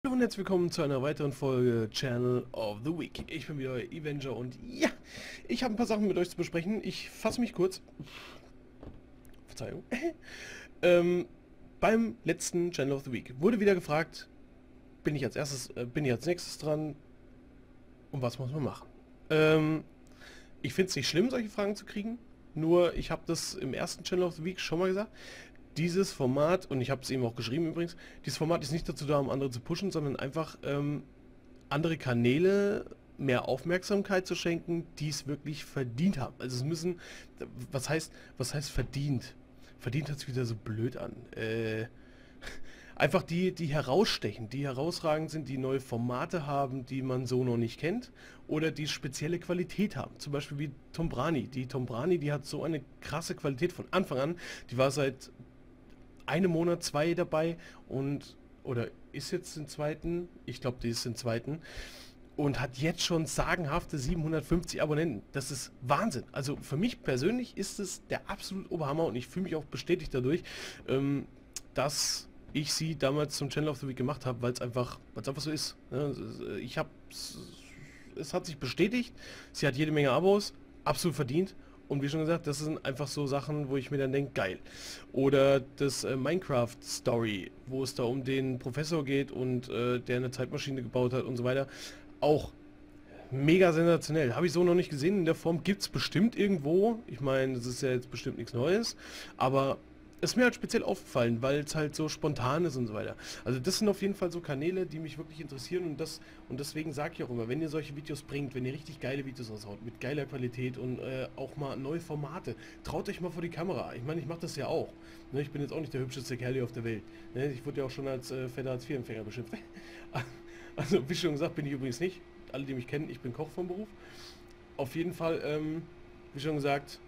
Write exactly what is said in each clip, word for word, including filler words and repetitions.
Hallo und herzlich willkommen zu einer weiteren Folge Channel of the Week. Ich bin wieder euer Avenger und ja, ich habe ein paar Sachen mit euch zu besprechen. Ich fasse mich kurz. Verzeihung. ähm, beim letzten Channel of the Week wurde wieder gefragt, bin ich als erstes, äh, bin ich als nächstes dran und was muss man machen? Ähm, ich finde es nicht schlimm, solche Fragen zu kriegen, nur ich habe das im ersten Channel of the Week schon mal gesagt. Dieses Format, und ich habe es eben auch geschrieben übrigens, dieses Format ist nicht dazu da, um andere zu pushen, sondern einfach ähm, andere Kanäle mehr Aufmerksamkeit zu schenken, die es wirklich verdient haben. Also es müssen, was heißt, was heißt verdient? Verdient hört sich wieder so blöd an. Äh, einfach die, die herausstechen, die herausragend sind, die neue Formate haben, die man so noch nicht kennt, oder die spezielle Qualität haben. Zum Beispiel wie Tombrani. Die Tombrani, die hat so eine krasse Qualität von Anfang an. Die war seit einem Monat, zwei dabei und, oder ist jetzt im zweiten, ich glaube, die ist im zweiten, und hat jetzt schon sagenhafte siebenhundertfünfzig Abonnenten. Das ist Wahnsinn. Also für mich persönlich ist es der absolute Oberhammer und ich fühle mich auch bestätigt dadurch, ähm, dass ich sie damals zum Channel of the Week gemacht habe, weil es einfach, weil es einfach so ist. Ich habe, es hat sich bestätigt, sie hat jede Menge Abos, absolut verdient. Und wie schon gesagt, das sind einfach so Sachen, wo ich mir dann denke, geil. Oder das äh, Minecraft-Story, wo es da um den Professor geht und äh, der eine Zeitmaschine gebaut hat und so weiter. Auch mega sensationell. Habe ich so noch nicht gesehen. In der Form gibt es bestimmt irgendwo. Ich meine, das ist ja jetzt bestimmt nichts Neues. Aber es ist mir halt speziell aufgefallen, weil es halt so spontan ist und so weiter. Also das sind auf jeden Fall so Kanäle, die mich wirklich interessieren und das und deswegen sage ich auch immer, wenn ihr solche Videos bringt, wenn ihr richtig geile Videos raushaut, mit geiler Qualität und äh, auch mal neue Formate, traut euch mal vor die Kamera. Ich meine, ich mache das ja auch. Ne, ich bin jetzt auch nicht der hübscheste Kerl hier auf der Welt. Ne, ich wurde ja auch schon als äh, fetter Hartz vier Empfänger beschimpft. Also wie schon gesagt, bin ich übrigens nicht. Alle, die mich kennen, ich bin Koch vom Beruf. Auf jeden Fall, ähm, wie schon gesagt,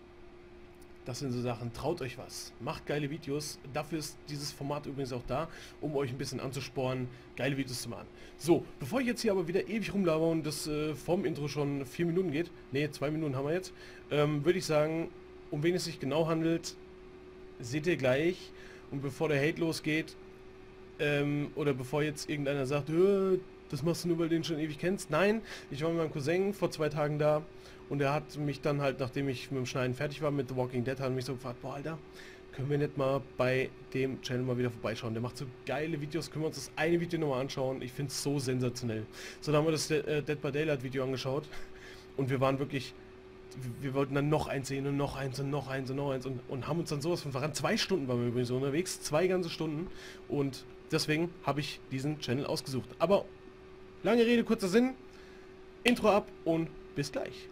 das sind so Sachen, traut euch was, macht geile Videos, dafür ist dieses Format übrigens auch da, um euch ein bisschen anzuspornen, geile Videos zu machen. So, bevor ich jetzt hier aber wieder ewig rumlaber und das äh, vorm Intro schon vier Minuten geht, ne, zwei Minuten haben wir jetzt, ähm, würde ich sagen, um wen es sich genau handelt, seht ihr gleich. Und bevor der Hate losgeht, ähm, oder bevor jetzt irgendeiner sagt, das machst du nur, weil du den schon ewig kennst. Nein, ich war mit meinem Cousin vor zwei Tagen da und er hat mich dann halt, nachdem ich mit dem Schneiden fertig war mit The Walking Dead, hat mich so gefragt, boah Alter, können wir nicht mal bei dem Channel mal wieder vorbeischauen. Der macht so geile Videos, können wir uns das eine Video nochmal anschauen. Ich finde es so sensationell. So, dann haben wir das äh, Dead by Daylight Video angeschaut und wir waren wirklich, wir wollten dann noch eins sehen und noch eins und noch eins und noch eins und, und haben uns dann sowas von verrannt. Zwei Stunden waren wir übrigens so unterwegs, zwei ganze Stunden und deswegen habe ich diesen Channel ausgesucht. Aber lange Rede, kurzer Sinn, Intro ab und bis gleich.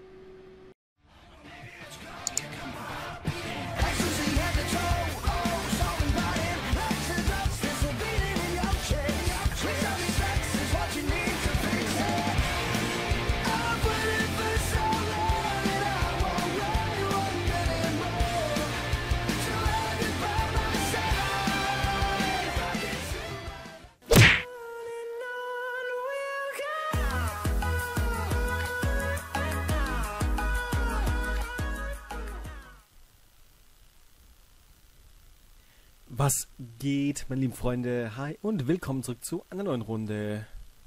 Was geht, meine lieben Freunde? Hi und willkommen zurück zu einer neuen Runde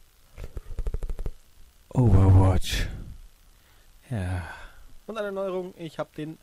Overwatch. Ja. Und eine Neuerung, ich habe den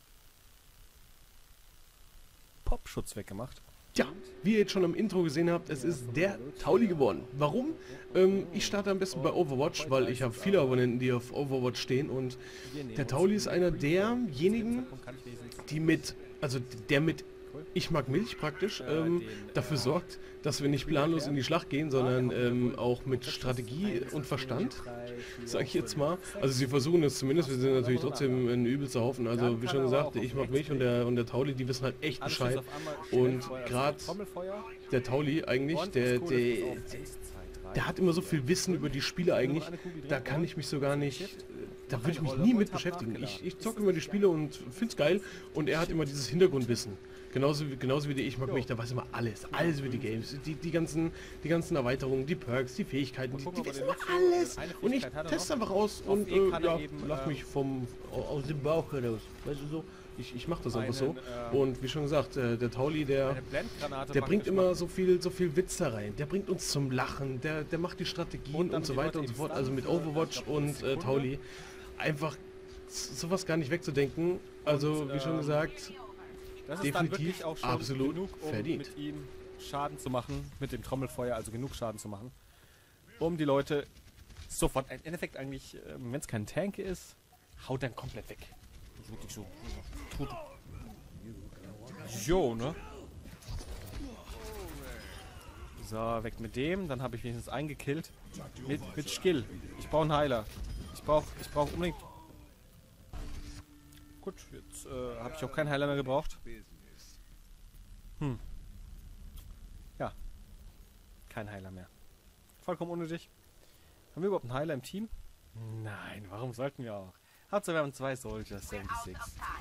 Popschutz weggemacht. Tja, wie ihr jetzt schon am Intro gesehen habt, es ist der Tauli geworden. Warum? Ähm, ich starte am besten bei Overwatch, weil ich habe viele Abonnenten, die auf Overwatch stehen und der Tauli ist einer derjenigen, die mit, also der mit Ich mag Milch praktisch, ähm, dafür sorgt, dass wir nicht planlos in die Schlacht gehen, sondern ähm, auch mit Strategie und Verstand, sage ich jetzt mal. Also sie versuchen es zumindest, wir sind natürlich trotzdem ein übelster Haufen. Also wie schon gesagt, ich mag Milch und der und der Tauli, die wissen halt echt Bescheid. Und gerade der Tauli eigentlich, der, der, der hat immer so viel Wissen über die Spiele eigentlich, da kann ich mich so gar nicht, da würde ich mich nie mit beschäftigen. Ich, ich zocke immer die Spiele und finde es geil und er hat immer dieses Hintergrundwissen. Genauso, genauso wie die Ich mag mich, da weiß immer alles, alles über die Games, die, die, ganzen, die ganzen Erweiterungen, die Perks, die Fähigkeiten, die, die wissen immer alles. Und ich teste einfach aus und äh, ja, lach mich vom, aus dem Bauch heraus, weißt du so. Ich, ich mache das einfach Einen, so. ähm, Und wie schon gesagt, äh, der Tauli, der, Eine Blendgranate der praktisch bringt immer machen. so viel, so viel Witz da rein. Der bringt uns zum Lachen. Der, der macht die Strategien Und und, dann so die weiter Leute und so fort. im Also mit Stand für, Overwatch ich glaub, eine und äh, Sekunde. Tauli. Einfach s- sowas gar nicht wegzudenken. Also Und, wie schon ähm, gesagt, Das ist dann definitiv wirklich auch schon absolut genug, um verdient. mit ihm Schaden zu machen, mit dem Trommelfeuer, also genug Schaden zu machen, um die Leute sofort, im Endeffekt eigentlich, wenn es kein Tank ist, haut dann komplett weg. Das ist wirklich so. Jo, ne? So, weg mit dem, dann habe ich wenigstens eingekillt. Mit, mit Skill. Ich brauche einen Heiler. Ich brauche ich brauch unbedingt... Gut, jetzt äh, habe ich auch keinen Heiler mehr gebraucht. Hm. Ja. Kein Heiler mehr. Vollkommen unnötig. Haben wir überhaupt einen Heiler im Team? Nein, warum sollten wir auch? Hauptsache wir haben zwei Soldiers, sechsundsiebzig.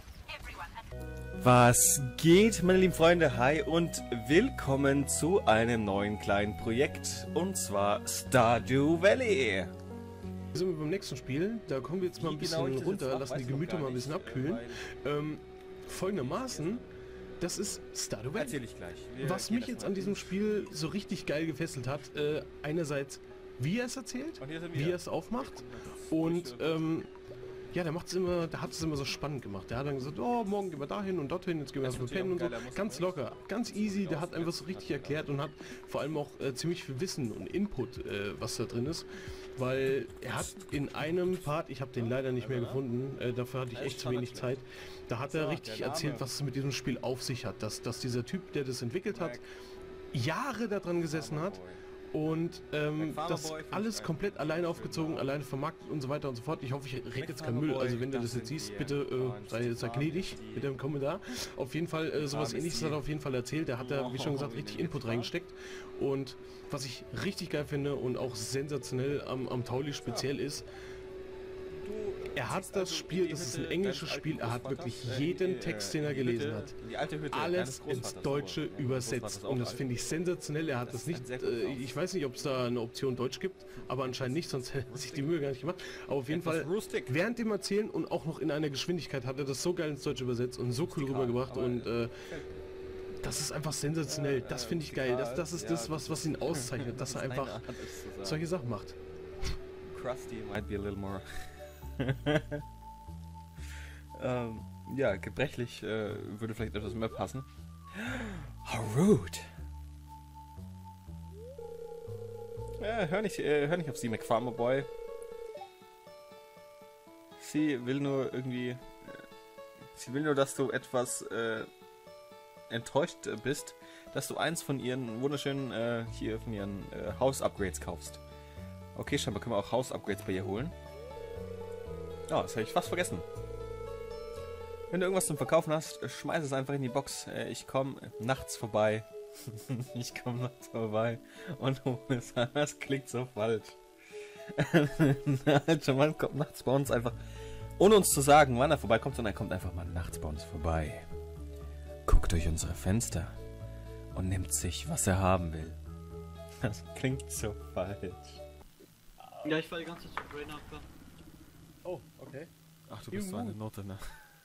Was geht, meine lieben Freunde? Hi und willkommen zu einem neuen kleinen Projekt, und zwar Stardew Valley. wir sind beim nächsten Spiel. Da kommen wir jetzt mal ein Wie genau bisschen ich das runter, jetzt mache, lassen weiß die ich noch Gemüter gar mal ein bisschen nicht, abkühlen. weil- Ähm, folgendermaßen, das ist Stardew Valley. Erzähl ich gleich. Wir Was gehen mich erst jetzt mal an diesem durch. Spiel so richtig geil gefesselt hat, äh, einerseits wie er es erzählt, Und hier sind wie wir. er es aufmacht und ähm, ja, der macht es immer, der hat es immer so spannend gemacht. Der hat dann gesagt, oh, morgen gehen wir dahin und dorthin, jetzt gehen wir Das erstmal ist natürlich pennen und auch so. ein geiler Muster, Ganz ne? locker, ganz easy, der hat einfach so richtig erklärt und hat vor allem auch äh, ziemlich viel Wissen und Input, äh, was da drin ist. Weil er hat in einem Part, ich habe den leider nicht mehr gefunden, äh, dafür hatte ich echt zu wenig Zeit, da hat er So, richtig der Name. erzählt, was es mit diesem Spiel auf sich hat. Dass, dass dieser Typ, der das entwickelt hat, Jahre daran gesessen hat und ähm, Farmer das Boy finde ich alles geil. komplett alleine aufgezogen, alleine vermarktet und so weiter und so fort. Ich hoffe, ich rede jetzt keinen Farmer Müll, Boy, also wenn du das das jetzt sind siehst, die, bitte äh, äh, sei, sei gnädig die- mit dem Kommentar. Auf jeden Fall äh, sowas Farm ist ähnliches die- hat er auf jeden Fall erzählt. Da hat er, wie schon gesagt, richtig Input reingesteckt. Und was ich richtig geil finde und auch sensationell am, am Tauli speziell ist, er hat das Spiel, das ist ein englisches Spiel, er hat wirklich jeden Text, den er gelesen hat, alles ins Deutsche übersetzt und das finde ich sensationell. Er hat das nicht, äh, ich weiß nicht, ob es da eine Option Deutsch gibt, aber anscheinend nicht, sonst hätte er sich die Mühe gar nicht gemacht. Aber auf jeden Fall, während dem Erzählen und auch noch in einer Geschwindigkeit hat er das so geil ins Deutsche übersetzt und so cool rübergebracht und äh, das ist einfach sensationell. Das finde ich geil. Das, das ist das, was, was ihn auszeichnet, dass er einfach solche Sachen macht. Krusty might be a little more. ähm, ja, gebrechlich äh, würde vielleicht etwas mehr passen. How rude! Ja, hör nicht, äh, hör nicht auf sie, McFarmer Boy. Sie will nur irgendwie... Äh, sie will nur, dass du etwas äh, enttäuscht äh, bist, dass du eins von ihren wunderschönen, äh, hier von ihren äh, Haus-Upgrades kaufst. Okay, scheinbar können wir auch Haus-Upgrades bei ihr holen. Ja, das habe ich fast vergessen. Wenn du irgendwas zum Verkaufen hast, schmeiß es einfach in die Box. Äh, Ich komme nachts vorbei. Ich komme nachts vorbei und hole es. Das klingt so falsch. Der alte Mann kommt nachts bei uns einfach, ohne uns zu sagen, wann er vorbeikommt, sondern er kommt einfach mal nachts bei uns vorbei. Guckt durch unsere Fenster und nimmt sich, was er haben will. Das klingt so falsch. Ja, ich war die ganze Zeit zu Brain Upper. Oh, okay. Ach, du bist so eine Note, ne?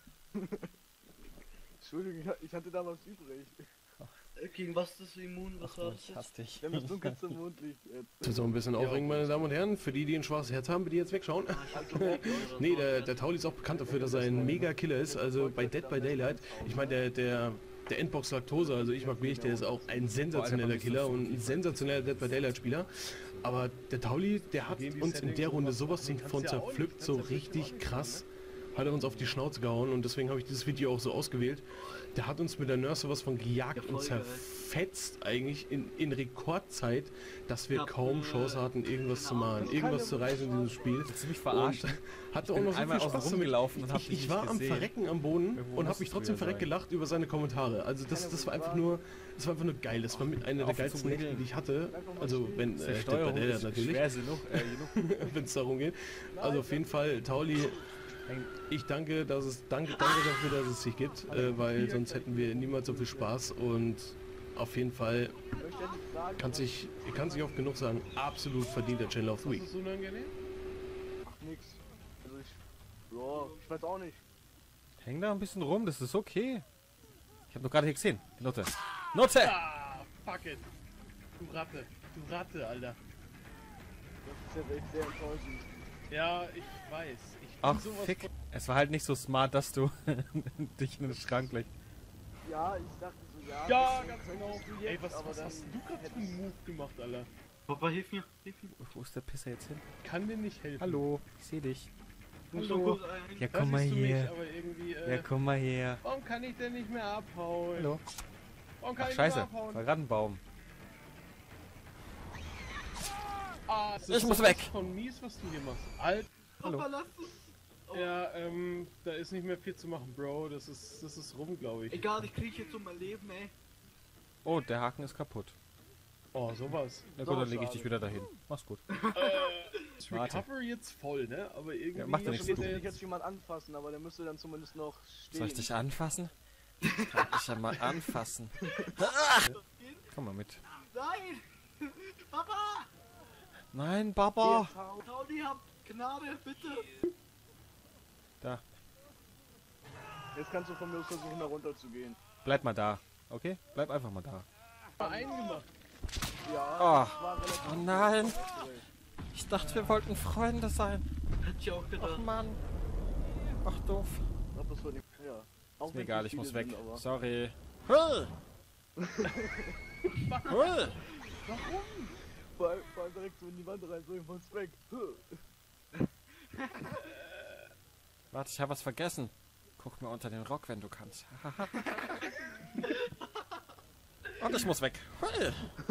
Entschuldigung, ich ha- ich hatte da was übrig. Äh, Gegen was ist das immun? Was war das Ich jetzt? hasse dich. Wenn das dunkelste Mondlicht jetzt. Das wird so ein bisschen aufregend, meine Damen und Herren. Für die, die ein schwaches Herz haben, bitte jetzt wegschauen. Nee, der, der Tauli ist auch bekannt dafür, dass er ein Mega-Killer ist. Also bei Dead by Daylight. Ich meine, der, der, der Endbox Laktose, also ich mag mich, der ist auch ein sensationeller Killer und ein sensationeller Dead by Daylight-Spieler. Aber der Tauli, der hat uns in der Runde sowas von zerpflückt, so richtig krass. Hat er uns auf die Schnauze gehauen und deswegen habe ich dieses Video auch so ausgewählt. Der hat uns mit der Nurse sowas von gejagt und zerfetzt eigentlich in, in Rekordzeit, dass wir kaum Chance hatten, irgendwas zu machen, irgendwas zu reißen in diesem Spiel. Willst du mich verarschen? Und hatte Ich auch bin noch so einmal viel außen Spaß damit. rumgelaufen und hab Ich, dich ich nicht war am gesehen. Verrecken am Boden Irgendwo und habe musst mich du trotzdem wieder verreckt sein. gelacht über seine Kommentare. Also das, das war einfach nur, das war einfach nur geil. Das war mit einer der Auf geilsten zum Nächte, Regeln. die ich hatte. Also wenn Die äh, Dead by Steuerung Daylight ist natürlich. schwer genug. Äh, genug. Wenn es darum geht. Also auf jeden Fall, Tauli, ich danke, dass es danke, danke dafür, dass es dich gibt, äh, weil sonst hätten wir niemals so viel Spaß und auf jeden Fall kann sich, kann sich oft genug sagen, absolut verdient der Channel of the Week. Das ist unangenehm? Ach, nix. Also ich. Ja, ich weiß auch nicht. Häng da ein bisschen rum, das ist okay. Ich habe doch gerade hier gesehen. Die Nutte. Nutte! Ah, fuck it. Du Ratte. Du Ratte, Alter. Das ist ja echt sehr enttäuschend. Ja, ich weiß. Ich bin Ach, sowas fick. von- Es war halt nicht so smart, dass du dich in den Schrank legst. Ja, ich dachte so, ja. Ja, das ganz könntest genau. du Ey, jetzt, was, aber was dann hast du gerade für einen Move gemacht, Alter? Papa, hilf mir, hilf mir. Wo ist der Pisser jetzt hin? Kann dir nicht helfen. Hallo, ich sehe dich. Du musst Hallo. nur kurz ein. Ja, Da komm mal siehst du mich, hier. aber irgendwie, äh, Ja, komm mal her. warum kann ich denn nicht mehr abhauen? Hallo. Warum kann Ach, ich scheiße. nicht mehr abhauen? War gerade ein Baum. Ah, das Ich ist muss sowas weg. von mies, was du hier machst. Alter. Hallo. Papa, lass es. Oh. Ja, ähm, da ist nicht mehr viel zu machen, Bro. Das ist, das ist rum, glaube ich. Egal, ich kriege jetzt um mein Leben, ey. Oh, der Haken ist kaputt. Oh, sowas. Na gut, So dann lege ich schade. dich wieder dahin. Mach's gut. äh, das Warte. Recover jetzt voll, ne? Aber irgendwie... Ja, macht ja nichts, geht du. der Jetzt, jetzt- jetzt jemand anfassen, aber der müsste dann zumindest noch stehen. Soll ich dich anfassen? Kann ich ja mal anfassen. Komm mal mit. Nein! Papa! Nein, Baba! Jetzt hau- Taudi, hab Gnade, bitte! Da. Jetzt kannst du von mir aus versuchen, da runter zu gehen. Bleib mal da. Okay? Bleib einfach mal da. Verein gemacht. Ja, Oh. das war relativ Oh nein! schwierig. Ich dachte, wir wollten Freunde sein. Hätte ich auch Ach gedacht. Mann. Ach doof. Ich glaub, das war die, ja. Auch Ist mir wenn egal, es ich muss viele weg. sind, aber- Sorry. Hull! Hull! Vor allem, vor allem direkt so in die Wand rein, so ich muss weg. Warte, ich habe was vergessen. Guck mir unter den Rock, wenn du kannst. Und ich muss weg. Hull!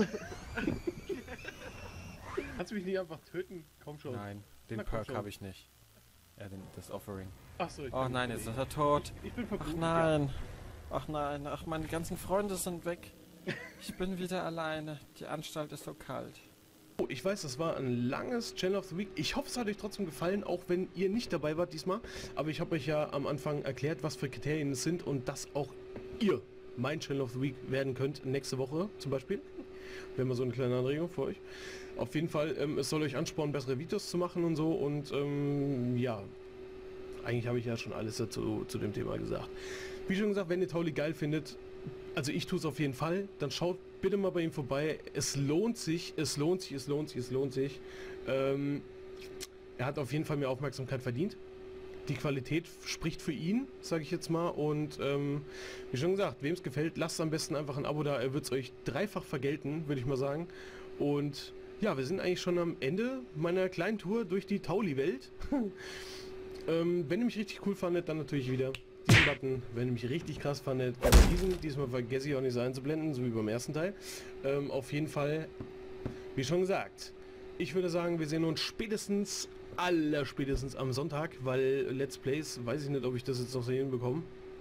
Kannst du mich nicht einfach töten? Komm schon. Nein, den Na, komm Perk schon. habe ich nicht. Ja, den, das Offering. Achso, ich Oh bin- nein, jetzt ist er tot. Ich bin Ach verblüht. nein. Ach nein. Ach, meine ganzen Freunde sind weg. Ich bin wieder alleine. Die Anstalt ist so kalt. Oh, ich weiß, das war ein langes Channel of the Week. Ich hoffe, es hat euch trotzdem gefallen, auch wenn ihr nicht dabei wart diesmal. Aber ich habe euch ja am Anfang erklärt, was für Kriterien es sind und dass auch ihr mein Channel of the Week werden könnt. Nächste Woche zum Beispiel. Wäre mal so eine kleine Anregung für euch. Auf jeden Fall, ähm, es soll euch anspornen, bessere Videos zu machen und so. Und ähm, ja, eigentlich habe ich ja schon alles dazu zu dem Thema gesagt. Wie schon gesagt, wenn ihr Tauli geil findet, also ich tue es auf jeden Fall, dann schaut bitte mal bei ihm vorbei. Es lohnt sich, es lohnt sich, es lohnt sich, es lohnt sich. Ähm, er hat auf jeden Fall mehr Aufmerksamkeit verdient. Die Qualität spricht für ihn, sage ich jetzt mal. Und ähm, wie schon gesagt, wem es gefällt, lasst am besten einfach ein Abo da. Er wird es euch dreifach vergelten, würde ich mal sagen. Und ja, wir sind eigentlich schon am Ende meiner kleinen Tour durch die Tauli-Welt. ähm, wenn ihr mich richtig cool fandet, dann natürlich wieder diesen Button. Wenn ihr mich richtig krass fandet, gerne diesen. Diesmal vergesse ich auch nicht so einzublenden, so wie beim ersten Teil. Ähm, auf jeden Fall, wie schon gesagt, ich würde sagen, wir sehen uns spätestens, aller spätestens am Sonntag, weil Let's Plays, weiß ich nicht, ob ich das jetzt noch so hinbekomme.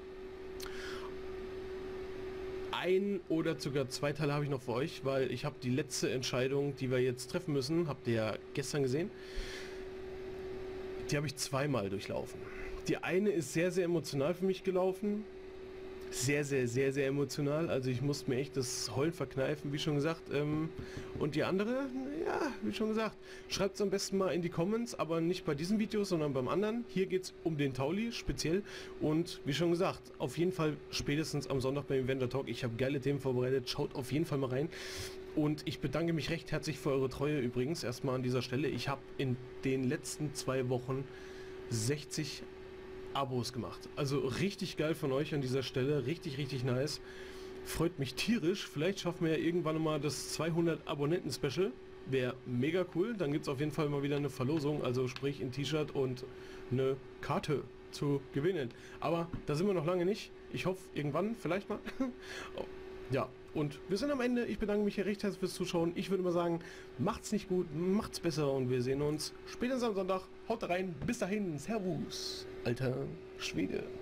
Ein oder sogar zwei Teile habe ich noch für euch, weil ich habe die letzte Entscheidung, die wir jetzt treffen müssen, habt ihr ja gestern gesehen, die habe ich zweimal durchlaufen. Die eine ist sehr, sehr emotional für mich gelaufen. Sehr, sehr, sehr, sehr emotional. Also ich musste mir echt das Heulen verkneifen, wie schon gesagt. Ähm, und die andere, ja, wie schon gesagt, schreibt es am besten mal in die Comments, aber nicht bei diesem Video, sondern beim anderen. Hier geht es um den Tauli speziell. Und wie schon gesagt, auf jeden Fall spätestens am Sonntag beim Eventer Talk. Ich habe geile Themen vorbereitet. Schaut auf jeden Fall mal rein. Und ich bedanke mich recht herzlich für eure Treue übrigens. Erstmal an dieser Stelle. Ich habe in den letzten zwei Wochen sechzig Abos gemacht. Also richtig geil von euch an dieser Stelle. Richtig, richtig nice. Freut mich tierisch. Vielleicht schaffen wir ja irgendwann mal das zweihundert Abonnenten-Special. Wäre mega cool. Dann gibt es auf jeden Fall mal wieder eine Verlosung. Also sprich ein T-Shirt und eine Karte zu gewinnen. Aber da sind wir noch lange nicht. Ich hoffe irgendwann, vielleicht mal. Oh, ja, und wir sind am Ende. Ich bedanke mich hier recht herzlich fürs Zuschauen. Ich würde mal sagen, macht's nicht gut, macht's besser und wir sehen uns spätestens am Sonntag. Haut rein. Bis dahin. Servus. Alter Schwede.